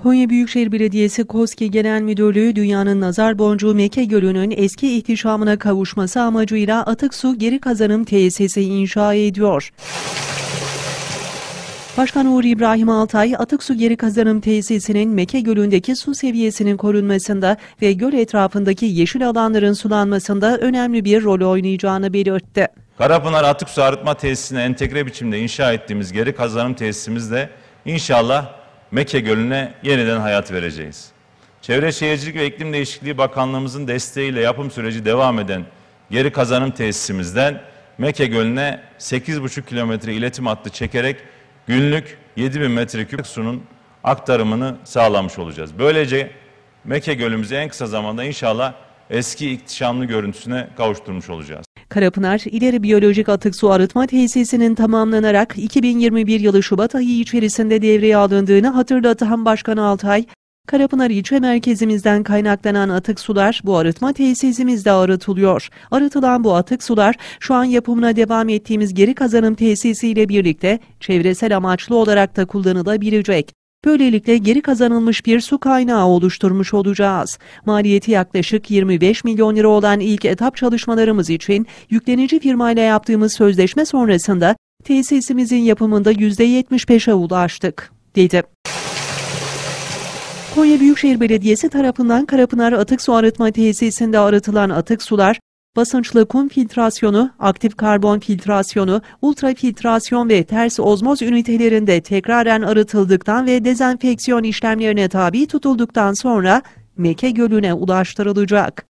Konya Büyükşehir Belediyesi KOSGİ Genel Müdürlüğü dünyanın nazar boncuğu Mekke Gölü'nün eski ihtişamına kavuşması amacıyla atık su geri kazanım tesisi inşa ediyor. Başkan Uğur İbrahim Altay, atık su geri kazanım tesisinin Mekke Gölü'ndeki su seviyesinin korunmasında ve göl etrafındaki yeşil alanların sulanmasında önemli bir rol oynayacağını belirtti. Karapınar Atık Su Arıtma Tesisine entegre biçimde inşa ettiğimiz geri kazanım tesisimizde inşallah Mekke Gölü'ne yeniden hayat vereceğiz. Çevre Şehircilik ve İklim Değişikliği Bakanlığımızın desteğiyle yapım süreci devam eden geri kazanım tesisimizden Mekke Gölü'ne 8,5 kilometre iletim hattı çekerek günlük 7.000 metreküp sunun aktarımını sağlamış olacağız. Böylece Mekke Gölü'müzü en kısa zamanda inşallah eski ihtişamlı görüntüsüne kavuşturmuş olacağız. Karapınar İleri Biyolojik Atık Su Arıtma Tesisi'nin tamamlanarak 2021 yılı Şubat ayı içerisinde devreye alındığını hatırlatan Başkan Altay, Karapınar ilçe merkezimizden kaynaklanan atık sular bu arıtma tesisimizde arıtılıyor. Arıtılan bu atık sular şu an yapımına devam ettiğimiz geri kazanım tesisiyle birlikte çevresel amaçlı olarak da kullanılabilecek. Böylelikle geri kazanılmış bir su kaynağı oluşturmuş olacağız. Maliyeti yaklaşık 25 milyon lira olan ilk etap çalışmalarımız için yüklenici firmayla yaptığımız sözleşme sonrasında tesisimizin yapımında %75'e ulaştık, dedi. Konya Büyükşehir Belediyesi tarafından Karapınar Atık Su Arıtma Tesisi'nde arıtılan atık sular, basınçlı kum filtrasyonu, aktif karbon filtrasyonu, ultrafiltrasyon ve ters ozmoz ünitelerinde tekraren arıtıldıktan ve dezenfeksiyon işlemlerine tabi tutulduktan sonra Mekke Gölü'ne ulaştırılacak.